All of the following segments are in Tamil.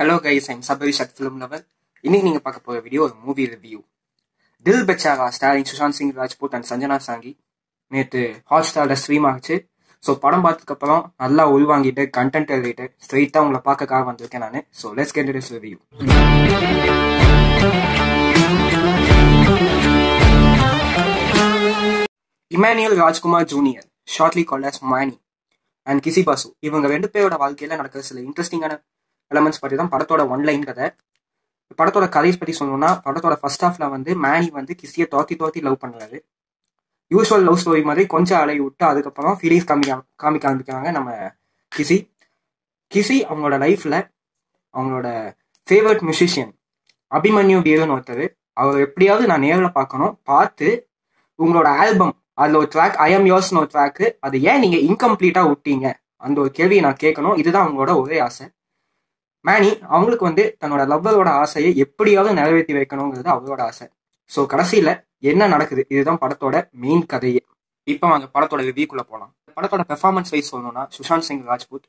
Hello guys, I'm Sabari Shat Film Lover. இன்னைக்கு நீங்க பார்க்க போற வீடியோ ஒரு movie review. Dil Bechara starring Sushant Singh Rajput and Sanjana Sanghi நேற்று ஹாட்ஸ்டார்ல ஸ்ட்ரீம் ஆச்சு. ஸோ படம் பார்த்ததுக்கு அப்புறம் நல்லா உள்வாங்கிட்டு கண்டென்ட் எழுதிட்டு ஸ்ட்ரெயிட்டா உங்களை பார்க்கக்காக வந்திருக்கேன் நான். So let's get this review. Emmanuel Rajkumar junior, shortly called as Manny, and Kizie Basu, இவங்க ரெண்டு பேரோட வாழ்க்கையில நடக்கிற சில இன்ட்ரெஸ்டிங்கான எலமெண்ட்ஸ் பற்றி தான் படத்தோட ஒன்லைன் கதை. படத்தோட கதைஸ் பற்றி சொல்லணும்னா, படத்தோட ஃபர்ஸ்ட் ஹாஃப்ல வந்து மேனி வந்து கிசியை தோத்தி லவ் பண்ணுறாரு. யூஸ்வல் லவ் ஸ்டோரி மாதிரி கொஞ்சம் அலைய விட்டு அதுக்கப்புறம் ஃபீலிங்ஸ் காமிக்க ஆரம்பிக்கிறாங்க நம்ம கிசி அவங்களோட லைஃப்ல அவங்களோட ஃபேவரட் மியூசிஷியன் அபிமன்யு பீரன் ஒருத்தர். அவர் எப்படியாவது நான் நேரில் பார்க்கணும், பார்த்து உங்களோட ஆல்பம் அதில் ஒரு ட்ராக் ஐ எம் யோர்ஸ்னு ஒரு ட்ராக்கு, அது ஏன் நீங்கள் இன்கம்ப்ளீட்டாக விட்டீங்க அந்த ஒரு கேள்வியை நான் கேட்கணும். இதுதான் அவங்களோட ஒரே ஆசை. மேனி அவங்களுக்கு வந்து தன்னோட லவ்வரோட ஆசையை எப்படியாவது நிறைவேற்றி வைக்கணுங்கிறது அவரோட ஆசை. ஸோ கடைசியில் என்ன நடக்குது, இதுதான் படத்தோட மெயின் கதையே. இப்போ வாங்க படத்தோட ரிவ்யூக்குள்ள போகலாம். படத்தோட பெர்ஃபார்மன்ஸ் வைஸ் சொல்லணும்னா, சுஷாந்த் சிங் ராஜ்புட்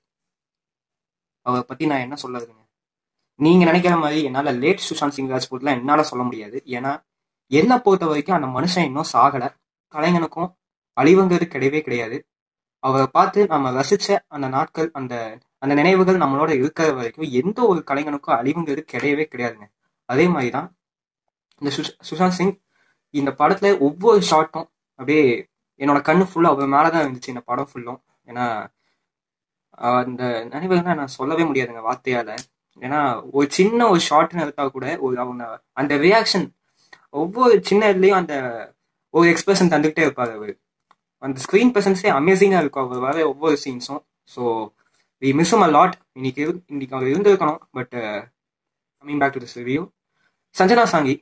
அவரை பற்றி நான் என்ன சொல்லுறதுங்க, நீங்கள் நினைக்கிற மாதிரி என்னால் லேட் சுஷாந்த் சிங் ராஜ்புட்லாம் என்னால் சொல்ல முடியாது. ஏன்னா என்னை பொறுத்த வரைக்கும் அந்த மனுஷன் இன்னும் சாகலை. கலைஞனுக்கும் அழிவுங்கிறது கிடையவே கிடையாது. அவரை பார்த்து நம்ம ரசிச்ச அந்த நாட்கள், அந்த அந்த நினைவுகள் நம்மளோட இருக்கிற வரைக்கும் எந்த ஒரு கலைஞனுக்கும் அழிவுங்கிறது கிடையவே கிடையாதுங்க. அதே மாதிரி தான் இந்த சுஷாந்த் சிங் இந்த படத்துல ஒவ்வொரு ஷார்ட்டும் அப்படியே என்னோட கண்ணு ஃபுல்லாக அவர் மேலதான் இருந்துச்சு இந்த படம் ஃபுல்லும். ஏன்னா அந்த நினைவுகள்னா நான் சொல்லவே முடியாதுங்க வார்த்தையால. ஏன்னா ஒரு சின்ன ஒரு ஷார்ட்னு எடுத்தா கூட ஒரு அவங்க அந்த ரியாக்ஷன் ஒவ்வொரு சின்ன இதுலயும் அந்த ஒரு எக்ஸ்பிரஷன் தந்துகிட்டே இருப்பாரு அவர். அந்த ஸ்க்ரீன் ப்ரெசன்ஸே அமேசிங்காக இருக்கும் அவர் வர ஒவ்வொரு சீன்ஸும். So we miss a lot. இன்னைக்கு அவர் இருந்திருக்கணும். But coming back to this review, Sanjana Sanghi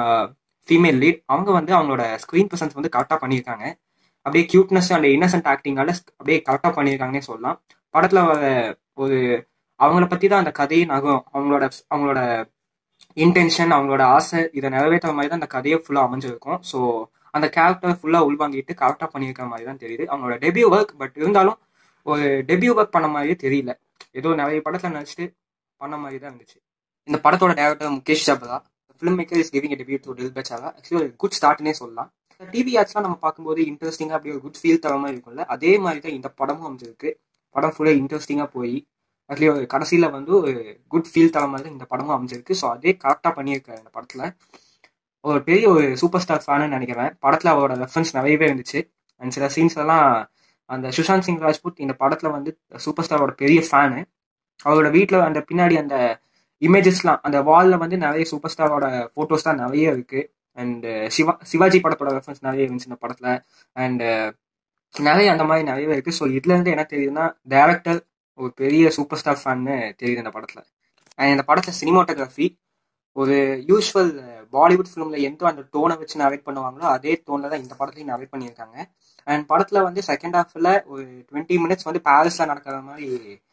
female lead, அவங்க வந்து அவங்களோட ஸ்க்ரீன் ப்ரெசன்ஸ் வந்து கரெக்டாக பண்ணியிருக்காங்க. அப்படியே கியூட்னஸ் அண்ட் இன்னசென்ட் ஆக்டிங்கால அப்படியே கரெக்டாக பண்ணியிருக்காங்கன்னே சொல்லலாம். படத்தில் வர ஒரு அவங்கள பற்றி தான் அந்த கதையை நகும். அவங்களோட இன்டென்ஷன், அவங்களோட ஆசை, இதை நிறைவேற்ற மாதிரி தான் அந்த கதையை ஃபுல்லாக அமைஞ்சிருக்கும். ஸோ அந்த கேரக்டர் ஃபுல்லாக உள்வாங்கிட்டு கரெக்டாக பண்ணியிருக்கிற மாதிரி தான் தெரியுது. அவங்களோட டெபியூ ஒர்க், பட் இருந்தாலும் ஒரு டெபியூ ஒர்க் பண்ண மாதிரியே தெரியல. ஏதோ நிறைய படத்தில் நினச்சிட்டு பண்ண மாதிரி தான் இருந்துச்சு. இந்த படத்தோட director Mukesh Chhabra, film maker is giving a debut to Dil Bechara. Actually ஒரு குட் ஸ்டார்ட்னே சொல்லலாம். டிவி ஆட்ஸ்லாம் நம்ம பார்க்கும்போது இன்ட்ரெஸ்டிங்காக அப்படியே ஒரு குட் ஃபீல் தர மாதிரி இருக்கும்ல, அதே மாதிரி தான் இந்த படமும் அமைஞ்சிருக்கு. படம் ஃபுல்லாக இன்ட்ரெஸ்டிங்காக போய் அதுலேயே ஒரு கடைசியில் வந்து ஒரு குட் ஃபீல் தர மாதிரி இந்த படமும் அமைஞ்சிருக்கு. ஸோ அதே கரெக்டாக பண்ணியிருக்காரு இந்த படத்தில். ஒரு பெரிய ஒரு சூப்பர் ஸ்டார் ஃபேனு நினைக்கிறேன். படத்தில் அவரோட ரெஃபரன்ஸ் நிறையவே இருந்துச்சு. அண்ட் சில சீன்ஸ் எல்லாம் அந்த சுஷாந்த் சிங் ராஜ்புட் இந்த படத்தில் வந்து சூப்பர் ஸ்டாரோட பெரிய ஃபேனு. அவரோட வீட்டில் அந்த பின்னாடி அந்த இமேஜஸ்லாம், அந்த வாலில் வந்து நிறைய சூப்பர் ஸ்டாரோட ஃபோட்டோஸ் தான் நிறைய இருக்குது. அண்ட் சிவாஜி படத்தோட ரெஃபரன்ஸ் நிறைய இருந்துச்சு இந்த படத்தில். அண்ட் நிறைய அந்த மாதிரி நிறையவே இருக்குது. ஸோ இதுலேருந்து என்ன தெரியுதுன்னா, டேரக்டர் ஒரு பெரிய சூப்பர் ஸ்டார் ஃபேன்னு தெரியுது இந்த படத்தில். அண்ட் இந்த படத்தில் சினிமாட்டோகிராஃபி ஒரு யூஸ்வல் பாலிவுட் ஃபிலிமில் எந்த அந்த டோனை வச்சு நரேட் பண்ணுவாங்களோ அதே டோனில் தான் இந்த படத்துலையும் நரேட் பண்ணியிருக்காங்க. அண்ட் படத்தில் வந்து செகண்ட் ஹாஃபில் ஒரு 20 minutes வந்து பாரிஸில் நடக்கிற மாதிரி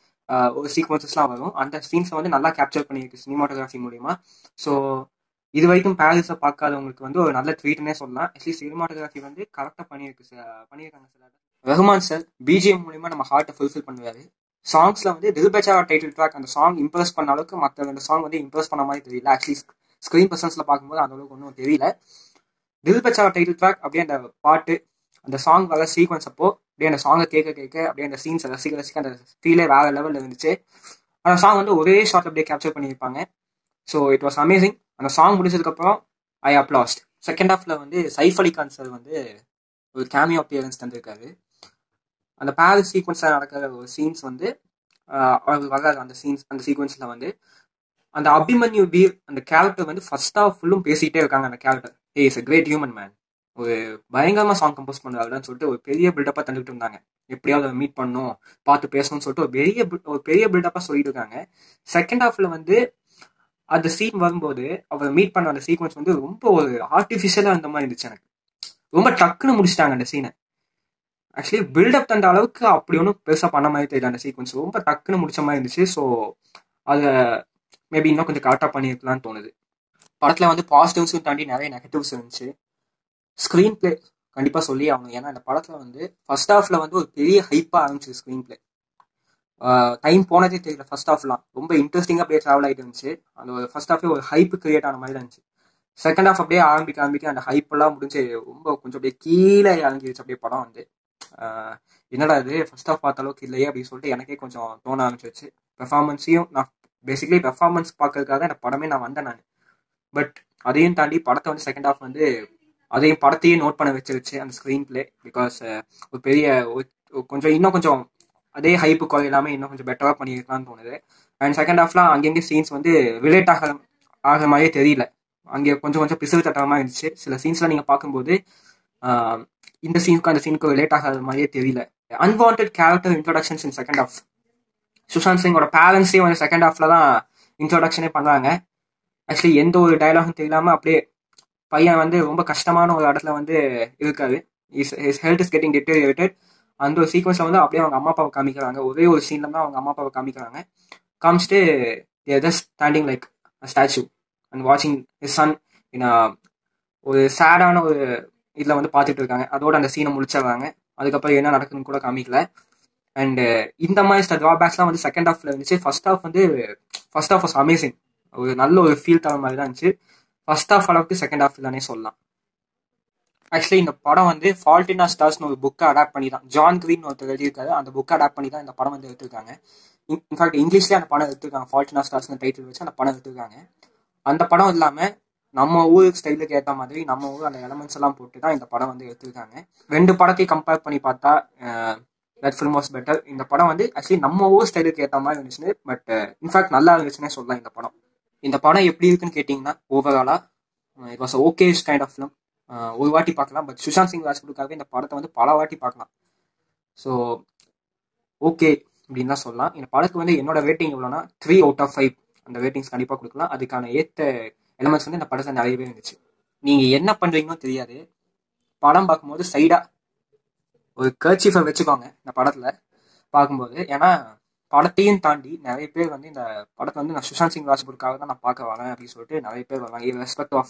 ஒரு சீக்வன்சஸ்லாம் வரும். அந்த சீன்ஸை வந்து நல்லா கேப்சர் பண்ணியிருக்கு சினிமாட்டோகிராஃபி மூலிமா. ஸோ இது வரைக்கும் பாரிஸை பார்க்காதவங்களுக்கு வந்து ஒரு நல்ல ட்வீட்னே சொல்லலாம். அட்லீஸ்ட் சினிமாட்டோகிராஃபி வந்து கரெக்டாக பண்ணியிருக்காங்க. சில ரஹ்மான் சார் பிஜிஎம் மூலிமா நம்ம ஹார்ட்டை ஃபுல்ஃபில் பண்ணுவார். சாங்ஸ்ல வந்து தில் பெச்சாரா டைட்டில் ட்ராக், அந்த சாங் இம்ப்ரெஸ் பண்ண அளவுக்கு மற்ற ரெண்டு சாங் வந்து இம்ப்ரெஸ் பண்ண மாதிரி தெரியல. ஆக்சுவலி ஸ்க்ரீன் ப்ரெசன்ஸ்ல பார்க்கும்போது அந்த அளவுக்கு ஒன்றும் தெரியல. தில் பெச்சாரா டைட்டில் ட்ராக் அப்படியே அந்த பாட்டு, அந்த சாங் வர சீக்வன்ஸ் அப்போ அப்படியே அந்த சாங்கை கேட்க அப்படியே அந்த சீன்ஸை ரசிக்க அந்த ஃபீலே வேற லெவலில் இருந்துச்சு. அந்த சாங் வந்து ஒரே ஷாட் அப்படியே கேப்சர் பண்ணியிருப்பாங்க. So it was amazing. அந்த சாங் முடிச்சதுக்கப்புறம் ஐ அப்ளாஸ்ட். செகண்ட் ஹாஃப்ல வந்து சைஃப் அலி கான் சார் வந்து ஒரு கேமியோ அப்பியரன்ஸ் தந்திருக்காரு. அந்த பாரிஸ் சீக்வன்ஸில் நடக்கிற ஒரு சீன்ஸ் வந்து வராது. அந்த சீக்வன்ஸில் வந்து அந்த அபிமன்யு பீர் அந்த கேரக்டர் வந்து ஃபர்ஸ்ட் ஹாஃப் ஃபுல்லும் பேசிகிட்டே இருக்காங்க. அந்த character is a great human man, ஒரு பயங்கரமாக சாங் கம்போஸ் பண்ணுறாருன்னு சொல்லிட்டு ஒரு பெரிய பில்டப்பாக தந்துட்டு இருந்தாங்க. எப்படியாவது மீட் பண்ணணும், பார்த்து பேசணும்னு சொல்லிட்டு ஒரு பெரிய பில்டப்பாக சொல்லிட்டு இருக்காங்க. செகண்ட் ஹாஃப்ல வந்து அந்த சீன் வரும்போது அவர் மீட் பண்ண அந்த சீக்வன்ஸ் வந்து ரொம்ப ஒரு ஆர்டிஃபிஷியலாக இருந்த மாதிரி இருந்துச்சு. எனக்கு ரொம்ப டக்குன்னு முடிச்சிட்டாங்க அந்த சீனை. ஆக்சுவலி பில்டப் தந்த அளவுக்கு அப்படி ஒன்றும் பெருசாக பண்ண மாதிரி தெரியல. அந்த சீக்வன்ஸ் ரொம்ப டக்குன்னு முடிச்ச மாதிரி இருந்துச்சு. ஸோ அதை மேபி இன்னும் கொஞ்சம் கரெக்டாக பண்ணியிருக்கலாம்னு தோணுது. படத்தில் வந்து பாசிட்டிவ்ஸும் தாண்டி நிறைய நெகட்டிவ்ஸ் இருந்துச்சு. ஸ்க்ரீன் பிளே கண்டிப்பாக சொல்லி ஆகணும். ஏன்னா இந்த படத்தில் வந்து ஃபர்ஸ்ட் ஹாஃபில் வந்து ஒரு பெரிய ஹைப்பாக ஆரம்பிச்சு ஸ்க்ரீன் பிளே. டைம் போனதே தெரியல. ஃபர்ஸ்ட் ஹாஃப்லாம் ரொம்ப இன்ட்ரெஸ்டிங்காக அப்படியே ட்ராவல் ஆகிட்டு இருந்துச்சு. அந்த ஃபர்ஸ்ட் ஹாஃபே ஒரு ஹைப் கிரியேட் ஆன மாதிரி இருந்துச்சு. செகண்ட் ஹாஃப் அப்படியே ஆரம்பிக்க அந்த ஹைப் எல்லாம் முடிஞ்சு ரொம்ப கொஞ்சம் அப்படியே கீழே இறங்கிடுச்சு அப்படியே படம் வந்து. என்னடா இது ஃபர்ஸ்ட் ஹாஃப் பார்த்த அளவுக்கு இல்லையே அப்படின்னு சொல்லிட்டு எனக்கே கொஞ்சம் தோண ஆரம்பிச்சிருச்சு. பெர்ஃபார்மன்ஸையும் நான் பேசிக்கலி பெர்ஃபார்மன்ஸ் பார்க்கறதுக்காக அந்த படமே நான் வந்தேன் நான். பட் அதையும் தாண்டி படத்தை வந்து செகண்ட் ஹாஃப் வந்து அதையும் படத்தையும் நோட் பண்ண வச்சிருச்சு அந்த ஸ்க்ரீன் பிளே. பிகாஸ் ஒரு பெரிய கொஞ்சம் இன்னும் கொஞ்சம் அதே ஹைப்பு குறையில்லாமல் இன்னும் கொஞ்சம் பெட்டராக பண்ணியிருக்கலாம்னு தோணுது. அண்ட் செகண்ட் ஹாஃப்லாம் அங்கங்கே சீன்ஸ் வந்து ரிலேட் ஆகிற மாதிரியே தெரியல. அங்கே கொஞ்சம் கொஞ்சம் பிசுறு தட்டமாக இருந்துச்சு. சில சீன்ஸ்லாம் நீங்கள் பார்க்கும்போது இந்த சீனுக்கும் அந்த சீனுக்கும் ரிலேட் ஆகாத மாதிரியே தெரியல. Unwanted character introductions in second half. Sushant சிங்கோட பேரண்ட்ஸையும் வந்து செகண்ட் ஹாஃப்ல தான் இன்ட்ரோடக்ஷனே பண்ணுறாங்க. ஆக்சுவலி எந்த ஒரு டைலாகும் தெரியாமல் அப்படியே பையன் வந்து ரொம்ப கஷ்டமான ஒரு இடத்துல வந்து இருக்காரு. His health is getting deteriorated. அந்த ஒரு சீக்வன்ஸ்ல வந்து அப்படியே அவங்க அம்மா அப்பாவை காமிக்கிறாங்க. ஒரே ஒரு சீன்ல தான் அவங்க அம்மா அப்பாவை காமிக்கிறாங்க. காமிச்சிட்டு just standing like statue and வாட்சிங் ஹிஸ் சன் ஒரு சேடான ஒரு இதில் வந்து பார்த்துட்டு இருக்காங்க. அதோட அந்த சீனை முடிச்சிடுறாங்க. அதுக்கப்புறம் என்ன நடக்குதுன்னு கூட காமிக்கல. அண்ட் இந்த மாதிரி ட்ராபேக்ஸ்லாம் வந்து செகண்ட் ஹாஃப்ல இருந்துச்சு. First half was amazing. ஒரு நல்ல ஒரு ஃபீல் தர மாதிரி தான் இருந்துச்சு. ஃபர்ஸ்ட் ஹாஃப் அளவுக்கு செகண்ட் ஹாஃப் தானே சொல்லலாம். ஆக்சுவலி இந்த படம் வந்து ஃபால்ட் இன் ஆர் ஸ்டார்ஸ்னு ஒரு புக்கை அடாப்ட் பண்ணி தான், ஜான் கிரீன் ஒருத்தர் எழுதியிருக்காரு. அந்த புக்கை அடாப்ட் பண்ணி தான் இந்த படம் வந்து எடுத்திருக்காங்க. இன்ஃபேக்ட் இங்கிலீஷ்லேயே அந்த படம் எடுத்திருக்காங்க. ஃபால்ட் இன் ஆர் ஸ்டார்ஸ்னு டைட்டில் வச்சு அந்த படம் எடுத்திருக்காங்க. அந்த படம் இல்லாமல் நம்ம ஊர் ஸ்டைலுக்கு ஏற்ற மாதிரி நம்ம ஊர் அந்த எலமெண்ட்ஸ் எல்லாம் போட்டு தான் இந்த படம் வந்து எடுத்திருக்காங்க. ரெண்டு படத்தையும் கம்பேர் பண்ணி பார்த்தா தட் ஃபில்ம் வாஸ் பெட்டர். இந்த படம் வந்து ஆக்சுவலி நம்ம ஊர் ஸ்டைலுக்கு ஏற்ற மாதிரி இருந்துச்சுன்னு, பட் இன்ஃபேக்ட் நல்லா இருந்துச்சுன்னே சொல்லலாம் இந்த படம். இந்த படம் எப்படி இருக்குன்னு கேட்டிங்கன்னா, ஓவராலா it was okay kind of film. ஒரு வாட்டி பார்க்கலாம். பட் சுஷாந்த் சிங் ராஜ்புட்டுக்காக இந்த படத்தை வந்து பல வாட்டி பார்க்கலாம். ஸோ ஓகே அப்படின்னு தான் சொல்லலாம். இந்த படத்துக்கு வந்து என்னோட ரேட்டிங் எவ்வளோனா 3 out of 5 அந்த ரேட்டிங்ஸ் கண்டிப்பாக கொடுக்கலாம். அதுக்கான ஏற்ற எலமெண்ட்ஸ் வந்து இந்த படத்தில் நிறையவே இருந்துச்சு. நீங்கள் என்ன பண்ணுறீங்கன்னு தெரியாது, படம் பார்க்கும்போது சைடாக ஒரு கர்ச்சீஃபை வச்சுக்கோங்க இந்த படத்தில் பார்க்கும்போது. ஏன்னா படத்தையும் தாண்டி நிறைய பேர் வந்து இந்த படத்தை வந்து நான் சுஷாந்த் சிங் ராஜ்புட்டுக்காக தான் நான் பார்க்க வரேன் அப்படின்னு சொல்லிட்டு நிறைய பேர் வருவாங்க. ரெஸ்பெக்ட் ஆஃப்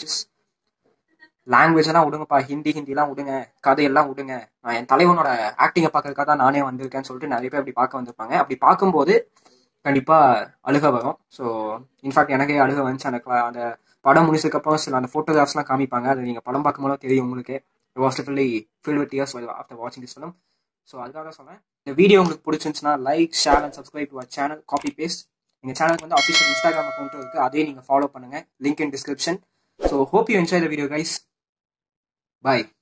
லாங்குவேஜ் எல்லாம் விடுங்கப்பா, ஹிந்திலாம் விடுங்க, கதையெல்லாம் விடுங்க, நான் என் தலைவனோட ஆக்டிங்கை பார்க்கறதுக்காக தான் நானே வந்திருக்கேன்னு சொல்லிட்டு நிறைய பேர் அப்படி பார்க்க வந்திருப்பாங்க. அப்படி பார்க்கும்போது கண்டிப்பாக அழுக வரும். ஸோ இன்ஃபேக்ட் எனக்கே அழுக வந்துச்சு. அந்த படம் முடிச்சதுக்கப்புறம் சில அந்த ஃபோட்டோகிராஃப்ஸ்லாம் காமிப்பாங்க. அது நீங்கள் படம் பார்க்கும்போது தெரியும் உங்களுக்கு. Was literally filled with tears after வாட்சிங் திஸ் ஃபிலிம். ஸோ அதுக்காக சொன்னேன். இந்த வீடியோ உங்களுக்கு பிடிச்சிருந்துச்சுன்னா like, share and subscribe to our channel. Copy paste. எங்கள் சேனலுக்கு வந்து அஃபிஷியல் இன்ஸ்டாகிராம் அக்கௌண்ட்டும் இருக்குது. அதையும் நீங்கள் ஃபாலோ பண்ணுங்கள். Link in description. So hope you enjoy the video guys. Bye.